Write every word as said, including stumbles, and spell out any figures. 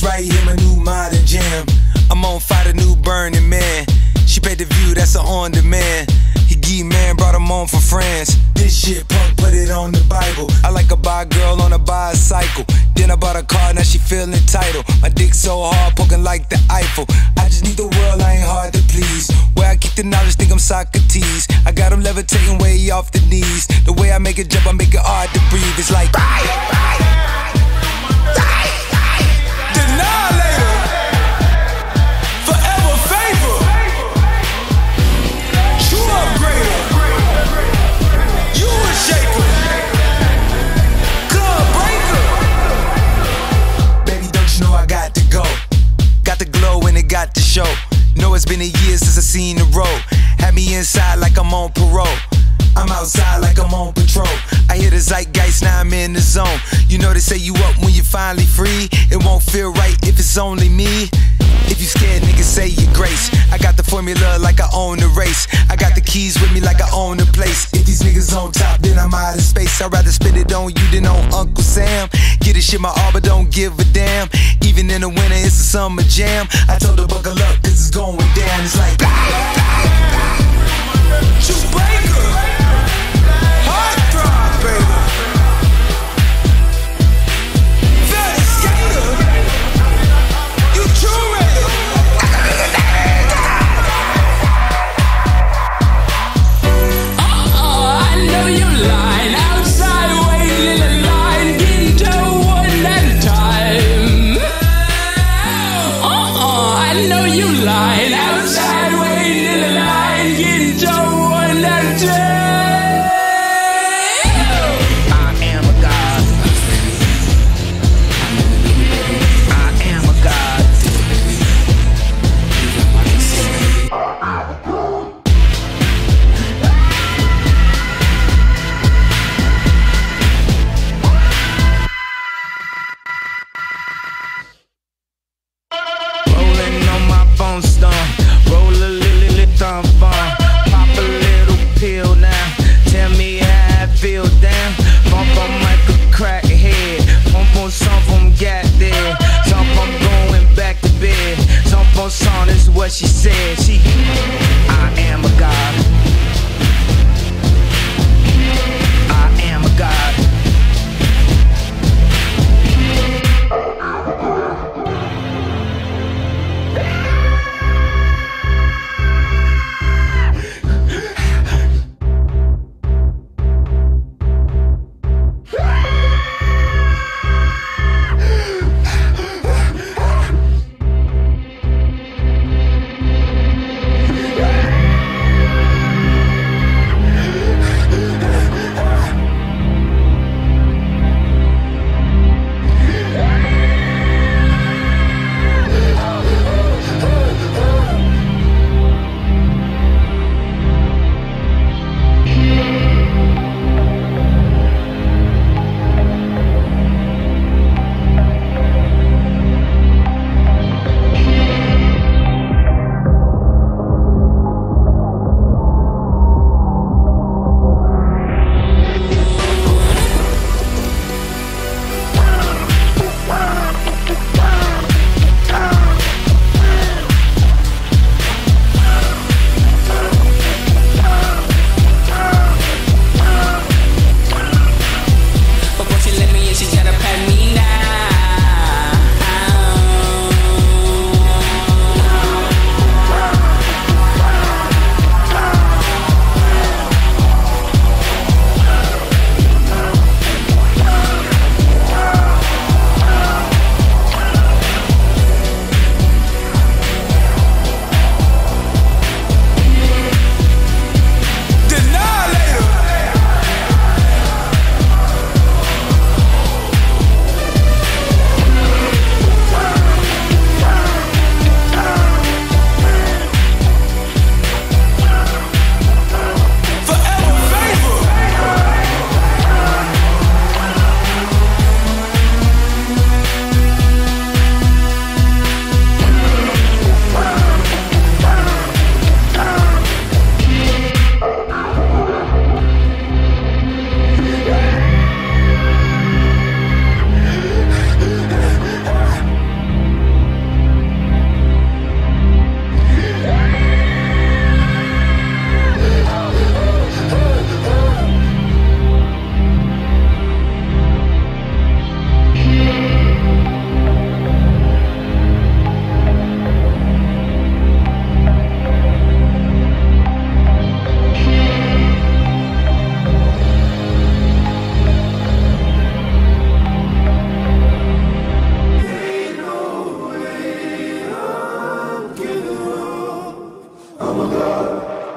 right here, my new modern jam. I'm on fire, the new Burning Man. She paid the view, that's an on demand. He geek man, brought him on for friends. This shit punk, put it on the Bible. I like a bi girl on a bicycle. Then I bought a car, now she feeling entitled. My dick so hard, poking like the Eiffel. I just need the world, I ain't hard to please. Where I keep the knowledge, think I'm Socrates. I got him levitating way off the knees. The way I make it jump, I make it hard to breathe. It's like right, right, right, right. Denialator, forever favor, true upgrader, you a shaker, club breaker. Baby, don't you know I got to go? Got the glow and it got to show. Know it's been a year since I seen the road. Had me inside like I'm on parole. I'm outside like I'm on patrol. I hear the zeitgeist, now I'm in the zone. You know they say you up when you're finally free. It won't feel right if it's only me. If you scared, niggas say your grace. I got the formula like I own the race. I got the keys with me like I own the place. If these niggas on top, then I'm out of space. I'd rather spend it on you than on Uncle Sam. Get this shit my all, but don't give a damn. Even in the winter, it's a summer jam. I told her buckle up, cause it's going down. It's like True breaker, heart throb, baby. Fairy skater, you true raider. Uh-uh, I know you lying outside, waiting in line, getting to one at a time. Uh-uh, I know you lying outside, waiting in line, getting to one at a time. Oh God.